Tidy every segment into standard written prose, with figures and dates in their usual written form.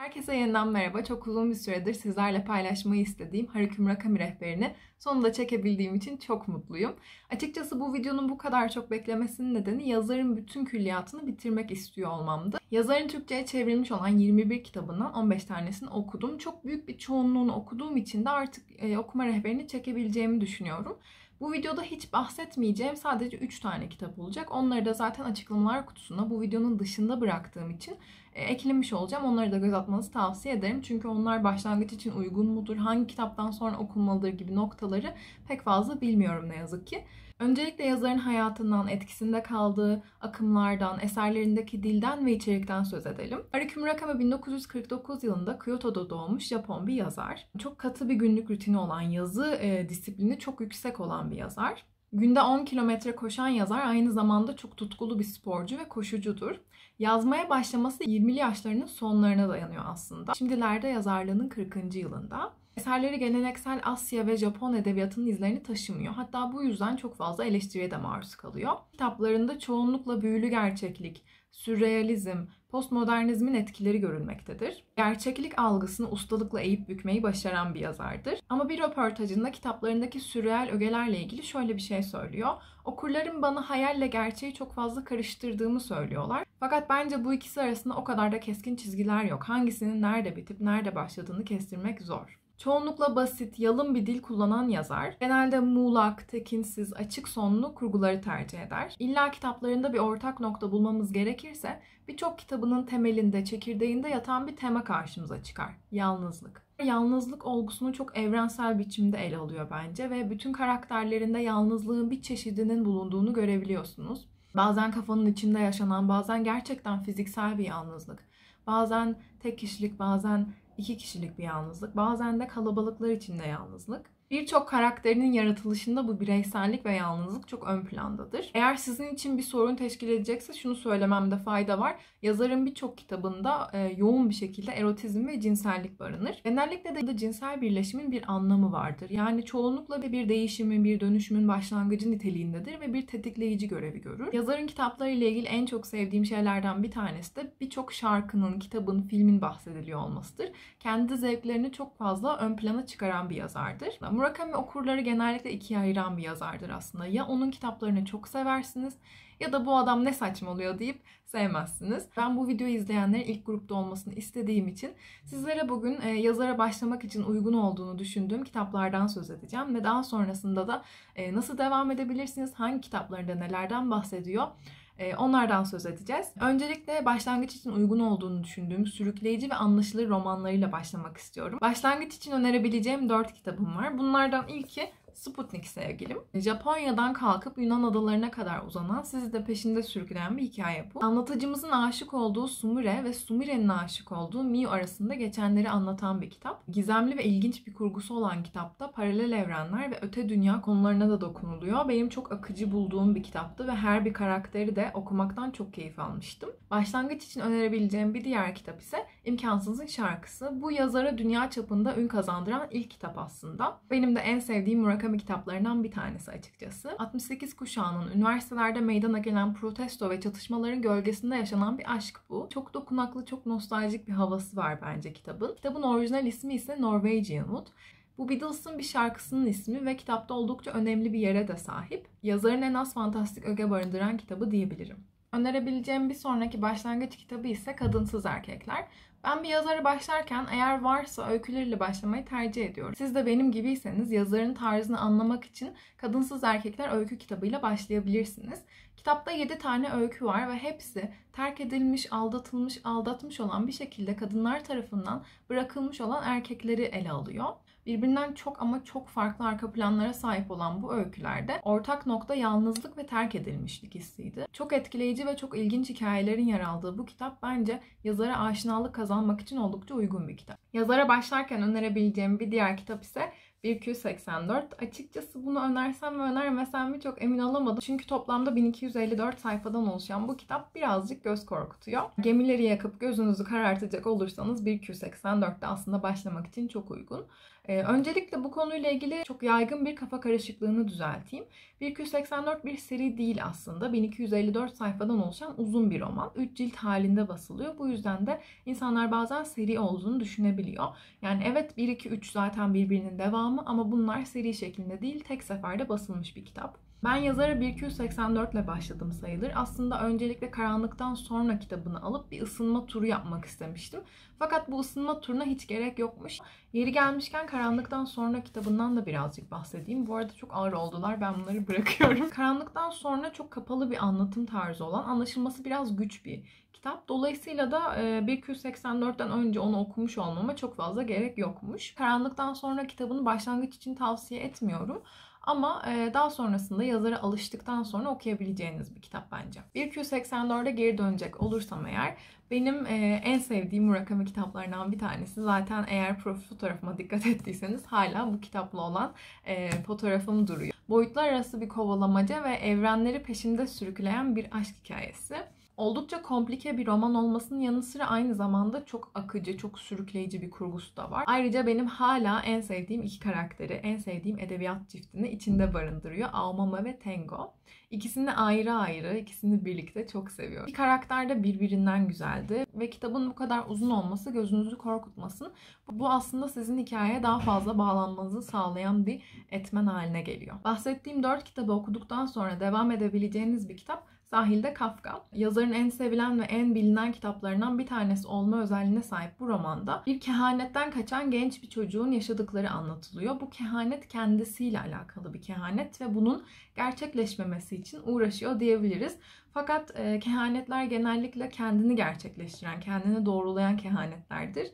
Herkese yeniden merhaba. Çok uzun bir süredir sizlerle paylaşmayı istediğim Haruki Murakami rehberini sonunda çekebildiğim için çok mutluyum. Açıkçası bu videonun bu kadar çok beklemesinin nedeni yazarın bütün külliyatını bitirmek istiyor olmamdı. Yazarın Türkçe'ye çevrilmiş olan 21 kitabından 15 tanesini okudum. Çok büyük bir çoğunluğunu okuduğum için de artık okuma rehberini çekebileceğimi düşünüyorum. Bu videoda hiç bahsetmeyeceğim sadece 3 tane kitap olacak. Onları da zaten açıklamalar kutusuna bu videonun dışında bıraktığım için eklemiş olacağım. Onları da göz atmanızı tavsiye ederim. Çünkü onlar başlangıç için uygun mudur, hangi kitaptan sonra okunmalıdır gibi noktaları pek fazla bilmiyorum ne yazık ki. Öncelikle yazarın hayatından, etkisinde kaldığı akımlardan, eserlerindeki dilden ve içerikten söz edelim. Haruki Murakami 1949 yılında Kyoto'da doğmuş Japon bir yazar. Çok katı bir günlük rutini olan, yazı disiplini çok yüksek olan bir yazar. Günde 10 kilometre koşan yazar aynı zamanda çok tutkulu bir sporcu ve koşucudur. Yazmaya başlaması 20'li yaşlarının sonlarına dayanıyor aslında. Şimdilerde yazarlığının 40. yılında. Eserleri geleneksel Asya ve Japon edebiyatının izlerini taşımıyor. Hatta bu yüzden çok fazla eleştiriye de maruz kalıyor. Kitaplarında çoğunlukla büyülü gerçeklik, sürrealizm, postmodernizmin etkileri görülmektedir. Gerçeklik algısını ustalıkla eğip bükmeyi başaran bir yazardır. Ama bir röportajında kitaplarındaki sürreal ögelerle ilgili şöyle bir şey söylüyor. Okurlarım bana hayalle gerçeği çok fazla karıştırdığımı söylüyorlar. Fakat bence bu ikisi arasında o kadar da keskin çizgiler yok. Hangisinin nerede bitip nerede başladığını kestirmek zor. Çoğunlukla basit, yalın bir dil kullanan yazar, genelde muğlak, tekinsiz, açık sonlu kurguları tercih eder. İlla kitaplarında bir ortak nokta bulmamız gerekirse, birçok kitabının temelinde, çekirdeğinde yatan bir tema karşımıza çıkar. Yalnızlık. Yalnızlık olgusunu çok evrensel biçimde ele alıyor bence ve bütün karakterlerinde yalnızlığın bir çeşidinin bulunduğunu görebiliyorsunuz. Bazen kafanın içinde yaşanan, bazen gerçekten fiziksel bir yalnızlık. Bazen tek kişilik, bazen 2 kişilik bir yalnızlık, bazen de kalabalıklar içinde yalnızlık. Birçok karakterinin yaratılışında bu bireysellik ve yalnızlık çok ön plandadır. Eğer sizin için bir sorun teşkil edecekse şunu söylememde fayda var. Yazarın birçok kitabında yoğun bir şekilde erotizm ve cinsellik barınır. Genellikle de cinsel birleşimin bir anlamı vardır. Yani çoğunlukla bir değişimin, bir dönüşümün başlangıcı niteliğindedir ve bir tetikleyici görevi görür. Yazarın kitapları ile ilgili en çok sevdiğim şeylerden bir tanesi de birçok şarkının, kitabın, filmin bahsediliyor olmasıdır. Kendi zevklerini çok fazla ön plana çıkaran bir yazardır. Murakami okurları genellikle ikiye ayıran bir yazardır aslında. Ya onun kitaplarını çok seversiniz ya da bu adam ne saçmalıyor deyip sevmezsiniz. Ben bu videoyu izleyenlerin ilk grupta olmasını istediğim için sizlere bugün yazara başlamak için uygun olduğunu düşündüğüm kitaplardan söz edeceğim. Ve daha sonrasında da nasıl devam edebilirsiniz, hangi kitaplarında nelerden bahsediyor, onlardan söz edeceğiz. Öncelikle başlangıç için uygun olduğunu düşündüğüm sürükleyici ve anlaşılır romanlarıyla başlamak istiyorum. Başlangıç için önerebileceğim 4 kitabım var. Bunlardan ilki Sputnik Sevgilim. Japonya'dan kalkıp Yunan adalarına kadar uzanan, sizi de peşinde sürükleyen bir hikaye bu. Anlatıcımızın aşık olduğu Sumire ve Sumire'nin aşık olduğu Miu arasında geçenleri anlatan bir kitap. Gizemli ve ilginç bir kurgusu olan kitapta paralel evrenler ve öte dünya konularına da dokunuluyor. Benim çok akıcı bulduğum bir kitaptı ve her bir karakteri de okumaktan çok keyif almıştım. Başlangıç için önerebileceğim bir diğer kitap ise İmkansızın Şarkısı. Bu yazara dünya çapında ün kazandıran ilk kitap aslında. Benim de en sevdiğim Murakami kitaplarından bir tanesi açıkçası. 68 kuşağının üniversitelerde meydana gelen protesto ve çatışmaların gölgesinde yaşanan bir aşk bu. Çok dokunaklı, çok nostaljik bir havası var bence kitabın. Kitabın orijinal ismi ise Norwegian Wood. Bu Beatles'ın bir şarkısının ismi ve kitapta oldukça önemli bir yere de sahip. Yazarın en az fantastik öge barındıran kitabı diyebilirim. Önerebileceğim bir sonraki başlangıç kitabı ise Kadınsız Erkekler. Ben bir yazara başlarken eğer varsa öyküleriyle başlamayı tercih ediyorum. Siz de benim gibiyseniz yazarın tarzını anlamak için Kadınsız Erkekler öykü kitabıyla başlayabilirsiniz. Kitapta 7 tane öykü var ve hepsi terk edilmiş, aldatılmış, aldatmış olan bir şekilde kadınlar tarafından bırakılmış olan erkekleri ele alıyor. Birbirinden çok ama çok farklı arka planlara sahip olan bu öykülerde ortak nokta yalnızlık ve terk edilmişlik hissiydi. Çok etkileyici ve çok ilginç hikayelerin yer aldığı bu kitap bence yazara aşinalık kazanmak için oldukça uygun bir kitap. Yazara başlarken önerebileceğim bir diğer kitap ise 1Q84. Açıkçası bunu önersem mi önermesem mi çok emin olamadım. Çünkü toplamda 1254 sayfadan oluşan bu kitap birazcık göz korkutuyor. Gemileri yakıp gözünüzü karartacak olursanız 1Q84'te aslında başlamak için çok uygun. Öncelikle bu konuyla ilgili çok yaygın bir kafa karışıklığını düzelteyim. 1Q84 bir seri değil aslında. 1254 sayfadan oluşan uzun bir roman. 3 cilt halinde basılıyor. Bu yüzden de insanlar bazen seri olduğunu düşünebiliyor. Yani evet 1, 2, 3 zaten birbirinin devamı ama bunlar seri şeklinde değil, tek seferde basılmış bir kitap. Ben yazara 1Q84 ile başladım sayılır. Aslında öncelikle Karanlıktan Sonra kitabını alıp bir ısınma turu yapmak istemiştim. Fakat bu ısınma turuna hiç gerek yokmuş. Yeri gelmişken Karanlıktan Sonra kitabından da birazcık bahsedeyim. Bu arada çok ağır oldular. Ben bunları bırakıyorum. Karanlıktan Sonra çok kapalı bir anlatım tarzı olan, anlaşılması biraz güç bir kitap. Dolayısıyla da 1Q84'ten önce onu okumuş olmama çok fazla gerek yokmuş. Karanlıktan Sonra kitabını başlangıç için tavsiye etmiyorum. Ama daha sonrasında yazara alıştıktan sonra okuyabileceğiniz bir kitap bence. 1Q84'e geri dönecek olursam eğer, benim en sevdiğim Murakami kitaplarından bir tanesi. Zaten eğer profil fotoğrafıma dikkat ettiyseniz hala bu kitapla olan fotoğrafım duruyor. Boyutlar arası bir kovalamaca ve evrenleri peşinde sürükleyen bir aşk hikayesi. Oldukça komplike bir roman olmasının yanı sıra aynı zamanda çok akıcı, çok sürükleyici bir kurgusu da var. Ayrıca benim hala en sevdiğim iki karakteri, en sevdiğim edebiyat çiftini içinde barındırıyor. Aomama ve Tengo. İkisini ayrı ayrı, ikisini birlikte çok seviyorum. İki karakter de birbirinden güzeldi ve kitabın bu kadar uzun olması gözünüzü korkutmasın. Bu aslında sizin hikayeye daha fazla bağlanmanızı sağlayan bir etmen haline geliyor. Bahsettiğim 4 kitabı okuduktan sonra devam edebileceğiniz bir kitap Sahilde Kafka. Yazarın en sevilen ve en bilinen kitaplarından bir tanesi olma özelliğine sahip bu romanda bir kehanetten kaçan genç bir çocuğun yaşadıkları anlatılıyor. Bu kehanet kendisiyle alakalı bir kehanet ve bunun gerçekleşmemesi için uğraşıyor diyebiliriz. Fakat kehanetler genellikle kendini gerçekleştiren, kendini doğrulayan kehanetlerdir.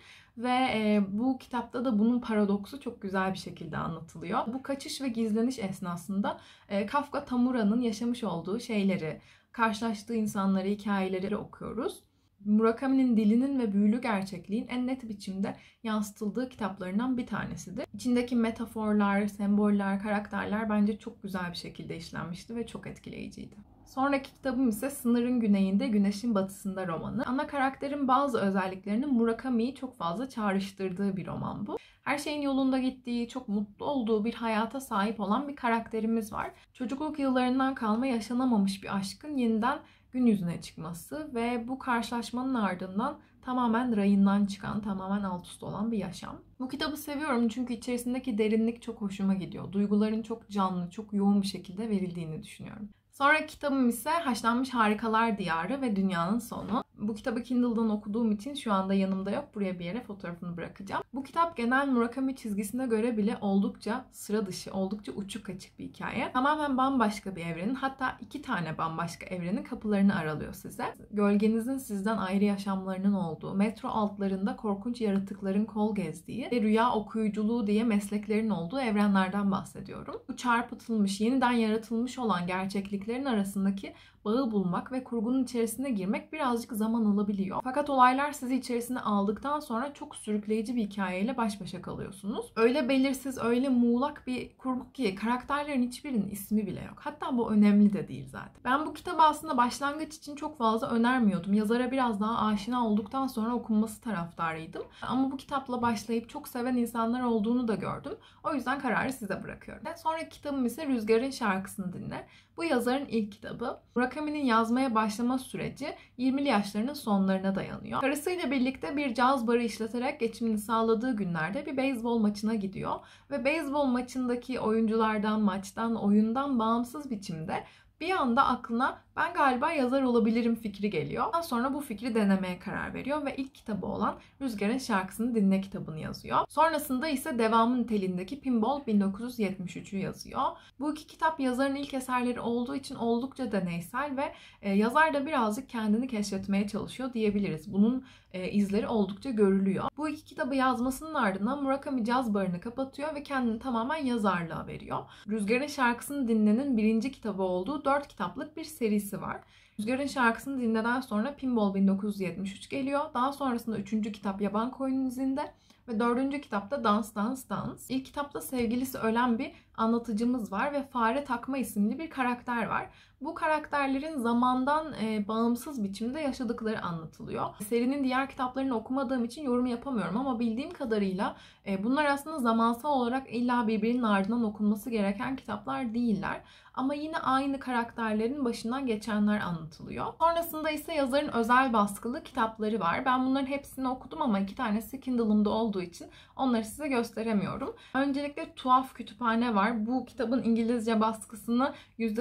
Ve bu kitapta da bunun paradoksu çok güzel bir şekilde anlatılıyor. Bu kaçış ve gizleniş esnasında Kafka Tamura'nın yaşamış olduğu şeyleri, karşılaştığı insanları, hikayeleri okuyoruz. Murakami'nin dilinin ve büyülü gerçekliğin en net biçimde yansıtıldığı kitaplarından bir tanesidir. İçindeki metaforlar, semboller, karakterler bence çok güzel bir şekilde işlenmişti ve çok etkileyiciydi. Sonraki kitabım ise Sınırın Güneyinde, Güneşin Batısında romanı. Ana karakterin bazı özelliklerinin Murakami'yi çok fazla çağrıştırdığı bir roman bu. Her şeyin yolunda gittiği, çok mutlu olduğu bir hayata sahip olan bir karakterimiz var. Çocukluk yıllarından kalma yaşanamamış bir aşkın yeniden gün yüzüne çıkması ve bu karşılaşmanın ardından tamamen rayından çıkan, tamamen alt üst olan bir yaşam. Bu kitabı seviyorum çünkü içerisindeki derinlik çok hoşuma gidiyor. Duyguların çok canlı, çok yoğun bir şekilde verildiğini düşünüyorum. Sonraki kitabım ise Haşlanmış Harikalar Diyarı ve Dünyanın Sonu. Bu kitabı Kindle'dan okuduğum için şu anda yanımda yok. Buraya bir yere fotoğrafını bırakacağım. Bu kitap genel Murakami çizgisine göre bile oldukça sıra dışı, oldukça uçuk açık bir hikaye. Tamamen bambaşka bir evrenin, hatta 2 tane bambaşka evrenin kapılarını aralıyor size. Gölgenizin sizden ayrı yaşamlarının olduğu, metro altlarında korkunç yaratıkların kol gezdiği ve rüya okuyuculuğu diye mesleklerin olduğu evrenlerden bahsediyorum. Bu çarpıtılmış, yeniden yaratılmış olan gerçekliklerin arasındaki bağı bulmak ve kurgunun içerisine girmek birazcık zaman alabiliyor. Fakat olaylar sizi içerisine aldıktan sonra çok sürükleyici bir hikayeyle baş başa kalıyorsunuz. Öyle belirsiz, öyle muğlak bir kurgu ki karakterlerin hiçbirinin ismi bile yok. Hatta bu önemli de değil zaten. Ben bu kitabı aslında başlangıç için çok fazla önermiyordum. Yazara biraz daha aşina olduktan sonra okunması taraftarıydım. Ama bu kitapla başlayıp çok seven insanlar olduğunu da gördüm. O yüzden kararı size bırakıyorum. Sonraki kitabım ise Rüzgar'ın Şarkısını Dinle. Bu yazarın ilk kitabı. Murakami'nin yazmaya başlama süreci 20'li yaşlarının sonlarına dayanıyor. Karısıyla birlikte bir caz barı işleterek geçimini sağladığı günlerde bir beyzbol maçına gidiyor. Ve beyzbol maçındaki oyunculardan, maçtan, oyundan bağımsız biçimde bir anda aklına ben galiba yazar olabilirim fikri geliyor. Daha sonra bu fikri denemeye karar veriyor ve ilk kitabı olan Rüzgar'ın Şarkısını Dinle kitabını yazıyor. Sonrasında ise devamı niteliğindeki Pinball 1973'ü yazıyor. Bu iki kitap yazarın ilk eserleri olduğu için oldukça deneysel ve yazar da birazcık kendini keşfetmeye çalışıyor diyebiliriz. Bunun izleri oldukça görülüyor. Bu iki kitabı yazmasının ardından Murakami caz barını kapatıyor ve kendini tamamen yazarlığa veriyor. Rüzgar'ın Şarkısını Dinle'nin birinci kitabı olduğu 4 kitaplık bir serisi var. Rüzgar'ın şarkısını dinleden sonra Pinball 1973 geliyor. Daha sonrasında 3. kitap Yaban Koyunun İzinde ve 4. kitapta Dans Dans Dans. İlk kitapta sevgilisi ölen bir anlatıcımız var ve Fare Takma isimli bir karakter var. Bu karakterlerin zamandan bağımsız biçimde yaşadıkları anlatılıyor. Serinin diğer kitaplarını okumadığım için yorum yapamıyorum ama bildiğim kadarıyla bunlar aslında zamansal olarak illa birbirinin ardından okunması gereken kitaplar değiller. Ama yine aynı karakterlerin başından geçenler anlatılıyor. Sonrasında ise yazarın özel baskılı kitapları var. Ben bunların hepsini okudum ama 2 tanesi Kindle'ımda olduğu için onları size gösteremiyorum. Öncelikle Tuhaf Kütüphane var. Bu kitabın İngilizce baskısını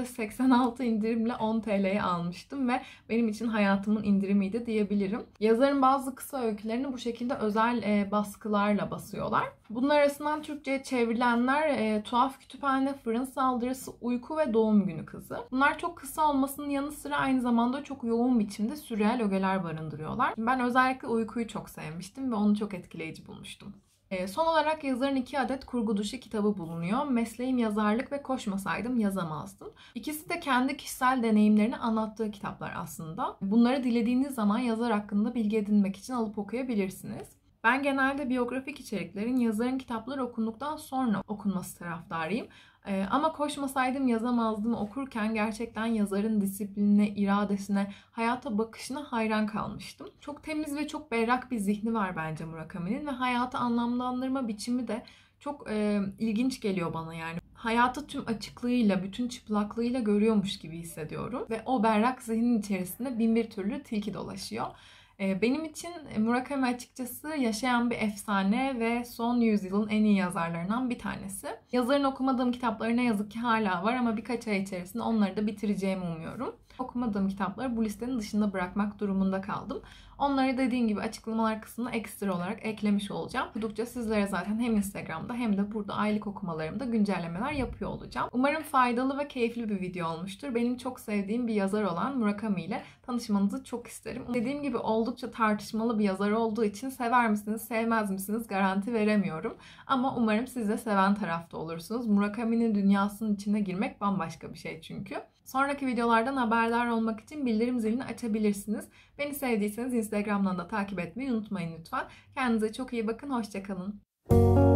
%86 indirimle 10 TL'ye almıştım ve benim için hayatımın indirimiydi diyebilirim. Yazarın bazı kısa öykülerini bu şekilde özel baskılarla basıyorlar. Bunlar arasından Türkçe'ye çevrilenler Tuhaf Kütüphane, Fırın Saldırısı, Uyku ve Doğum Günü Kızı. Bunlar çok kısa olmasının yanı sıra aynı zamanda çok yoğun biçimde sürreal ögeler barındırıyorlar. Ben özellikle Uyku'yu çok sevmiştim ve onu çok etkileyici bulmuştum. Son olarak yazarın 2 adet kurgu dışı kitabı bulunuyor. Mesleğim yazarlık ve koşmasaydım yazamazdım. İkisi de kendi kişisel deneyimlerini anlattığı kitaplar aslında. Bunları dilediğiniz zaman yazar hakkında bilgi edinmek için alıp okuyabilirsiniz. Ben genelde biyografik içeriklerin yazarın kitapları okunduktan sonra okunması taraftarıyım. Ama koşmasaydım yazamazdım okurken gerçekten yazarın disiplinine, iradesine, hayata bakışına hayran kalmıştım. Çok temiz ve çok berrak bir zihni var bence Murakami'nin ve hayatı anlamlandırma biçimi de çok ilginç geliyor bana yani. Hayatı tüm açıklığıyla, bütün çıplaklığıyla görüyormuş gibi hissediyorum ve o berrak zihnin içerisinde bin bir türlü tilki dolaşıyor. Benim için Murakami açıkçası yaşayan bir efsane ve son yüzyılın en iyi yazarlarından bir tanesi. Yazarın okumadığım kitapları ne yazık ki hala var ama birkaç ay içerisinde onları da bitireceğimi umuyorum. Okumadığım kitapları bu listenin dışında bırakmak durumunda kaldım. Onları dediğim gibi açıklamalar kısmına ekstra olarak eklemiş olacağım. Okudukça sizlere zaten hem Instagram'da hem de burada aylık okumalarımda güncellemeler yapıyor olacağım. Umarım faydalı ve keyifli bir video olmuştur. Benim çok sevdiğim bir yazar olan Murakami ile tanışmanızı çok isterim. Dediğim gibi oldukça tartışmalı bir yazar olduğu için sever misiniz, sevmez misiniz garanti veremiyorum. Ama umarım siz de seven tarafta olursunuz. Murakami'nin dünyasının içine girmek bambaşka bir şey çünkü. Sonraki videolardan haberdar olmak için bildirim zilini açabilirsiniz. Beni sevdiyseniz Instagram'dan da takip etmeyi unutmayın lütfen. Kendinize çok iyi bakın, hoşça kalın.